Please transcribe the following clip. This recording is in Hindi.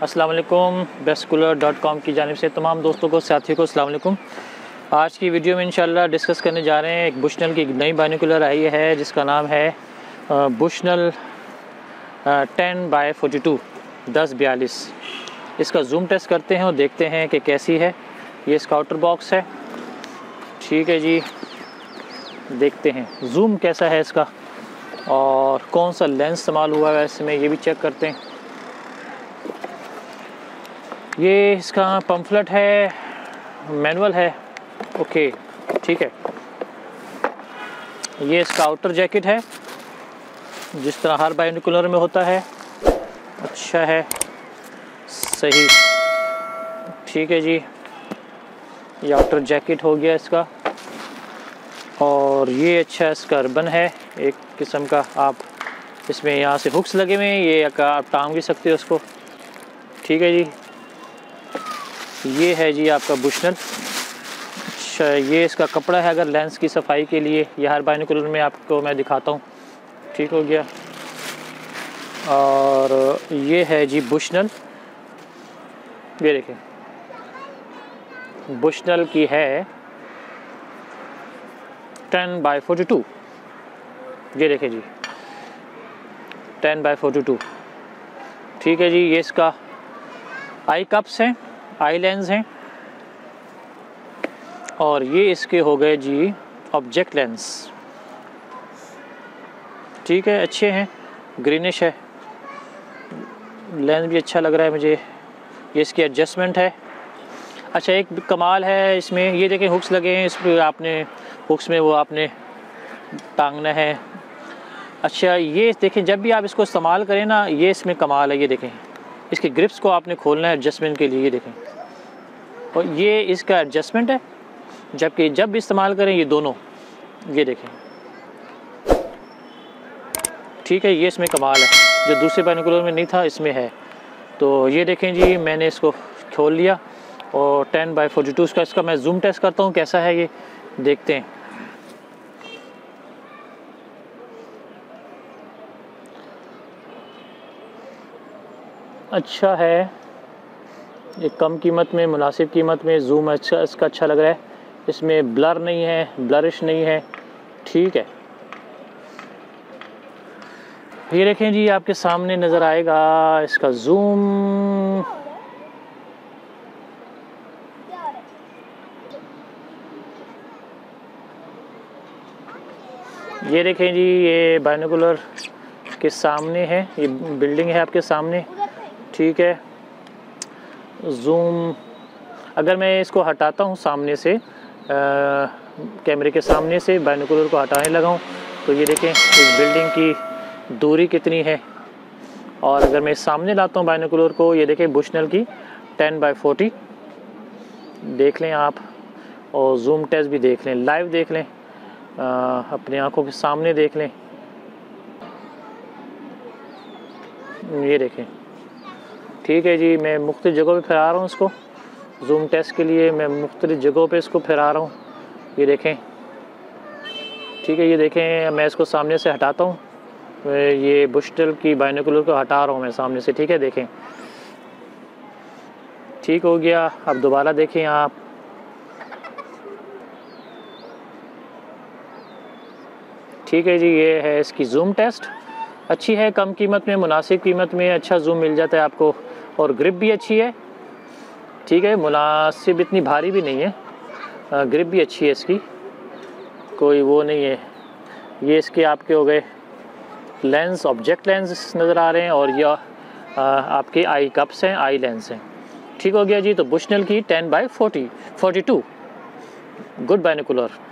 अस्सलाम वालेकुम। bestcooler.com की जानिब से तमाम दोस्तों को, साथियों को अस्सलाम वालेकुम। आज की वीडियो में इंशाल्लाह डिस्कस करने जा रहे हैं एक बुशनल की नई बाइनोकुलर आई है जिसका नाम है बुशनल 10x42 1042। इसका जूम टेस्ट करते हैं और देखते हैं कि कैसी है। ये इसका आउटर बॉक्स है, ठीक है जी। देखते हैं जूम कैसा है इसका और कौन सा लेंस इस्तेमाल हुआ है इसमें, ये भी चेक करते हैं। ये इसका पम्फलेट है, मैनुअल है, ओके ठीक है। ये इसका आउटर जैकेट है जिस तरह हर बाइनोकुलर में होता है। अच्छा है, सही, ठीक है जी। ये आउटर जैकेट हो गया इसका। और ये अच्छा इसका रिबन है एक किस्म का। आप इसमें यहाँ से हुक्स लगे हुए हैं, ये आप टांग भी सकते हो उसको, ठीक है जी। ये है जी आपका बुशनल। अच्छा, ये इसका कपड़ा है अगर लेंस की सफाई के लिए। ये हर बाइनोकुलर में आपको मैं दिखाता हूँ, ठीक हो गया। और ये है जी बुशनल, ये देखें बुशनल की है 10x42। ये देखें जी 10x42, ठीक है जी। ये इसका आई कप्स हैं, आई लेंस हैं। और ये इसके हो गए जी ऑब्जेक्ट लेंस, ठीक है, अच्छे हैं, ग्रीनिश है, लेंस भी अच्छा लग रहा है मुझे। ये इसकी एडजस्टमेंट है। अच्छा, एक कमाल है इसमें, ये देखें हुक्स लगे हैं इस पर, आपने हुक्स में वो आपने टांगना है। अच्छा, ये देखें जब भी आप इसको इस्तेमाल करें ना, ये इसमें कमाल है। ये देखें इसके ग्रिप्स को आपने खोलना है एडजस्टमेंट के लिए, ये देखें। और ये इसका एडजस्टमेंट है, जबकि जब भी इस्तेमाल करें ये दोनों, ये देखें, ठीक है। ये इसमें कमाल है जो दूसरे बाइनोकुलर में नहीं था, इसमें है। तो ये देखें जी, मैंने इसको खोल लिया और 10x42 का इसका मैं जूम टेस्ट करता हूँ कैसा है, ये देखते हैं। अच्छा है, ये कम कीमत में, मुनासिब कीमत में जूम अच्छा इसका अच्छा लग रहा है। इसमें ब्लर नहीं है, ब्लरिश नहीं है, ठीक है। ये देखें जी आपके सामने नज़र आएगा इसका जूम। ये देखें जी, ये बाइनोकुलर के सामने है, ये बिल्डिंग है आपके सामने, ठीक है। जूम अगर मैं इसको हटाता हूँ सामने से, कैमरे के सामने से बाइनोकुलर को हटाने लगा हूँ, तो ये देखें इस बिल्डिंग की दूरी कितनी है। और अगर मैं सामने लाता हूँ बाइनोकुलर को, ये देखें बुशनल की 10x40 देख लें आप। और जूम टेस्ट भी देख लें, लाइव देख लें, अपनी आंखों के सामने देख लें। ये देखें, ठीक है जी। मैं मुख्तलिफ जगहों पे फैला रहा हूँ इसको जूम टेस्ट के लिए, मैं मुख्तलिफ जगहों पे इसको फैला रहा हूँ, ये देखें, ठीक है। ये देखें मैं इसको सामने से हटाता हूँ, ये बुशनल की बाइनोकुलर को हटा रहा हूँ मैं सामने से, ठीक है। देखें ठीक हो गया। अब दोबारा देखें आप, ठीक है जी। ये है इसकी जूम टेस्ट, अच्छी है, कम कीमत में, मुनासिब कीमत में अच्छा जूम मिल जाता है आपको। और ग्रिप भी अच्छी है, ठीक है, मुनासिब, इतनी भारी भी नहीं है, ग्रिप भी अच्छी है इसकी, कोई वो नहीं है। ये इसके आपके हो गए लेंस, ऑब्जेक्ट लेंस नज़र आ रहे हैं। और ये आपके आई कप्स हैं, आई लेंस हैं, ठीक हो गया जी। तो बुशनल की 10x42 गुड बाइनोकुलर।